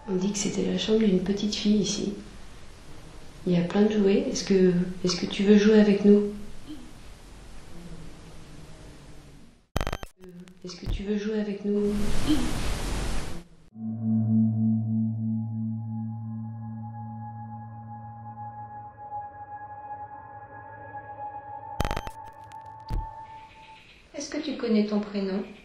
On dit que c'était la chambre d'une petite fille ici. Il y a plein de jouets. Est-ce que tu veux jouer avec nous? Est-ce que tu veux jouer avec nous? Est-ce que tu connais ton prénom?